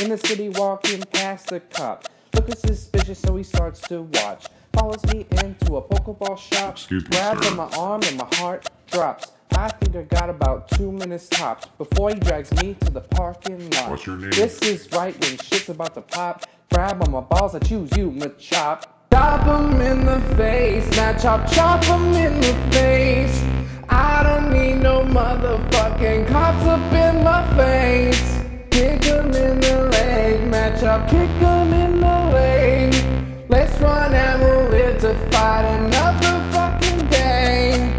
In the city walking past the cop. Looking suspicious, so he starts to watch. Follows me into a Pokeball shop. Grabs on my arm and my heart drops. I think I got about 2 minutes tops before he drags me to the parking lot. What's your name? This is right when shit's about to pop. Grab on my balls, I choose you, Machop. Chop him in the face, Machop, chop him in the face. I don't need no motherfucking cops up in my face. Kick him in the leg, Machop, kick him in the leg. Let's run and we'll live to fight another fucking day.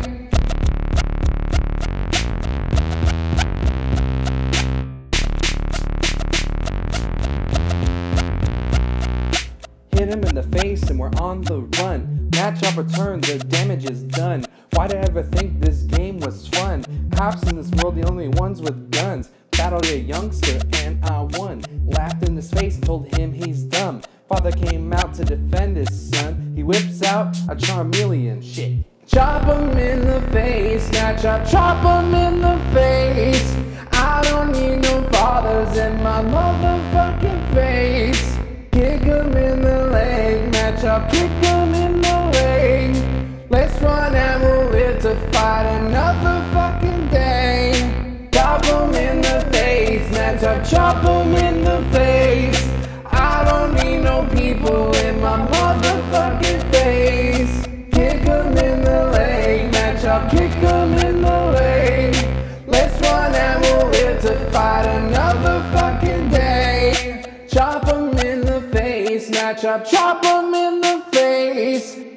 Hit him in the face and we're on the run. Machop returns, the damage is done. Why'd I ever think this game was fun? Cops in this world, the only ones with guns. Battled a youngster and I won. Laughed in his face and told him he's dumb. Father came out to defend his son. He whips out a Charmeleon. Shit. Chop him in the face, Machop, chop him in the face. I don't need no fathers in my motherfucking face. Kick him in the leg, Machop, kick him in the leg. Let's run and we'll live to fight another fucking day. Chop him in the face, Machop, chop him in the face. I don't need no people in my motherfucking face. Kick him in the leg, Machop, kick him in the leg. Let's run and we'll live to fight another fucking day. Chop him in the face, Machop, chop him in the face.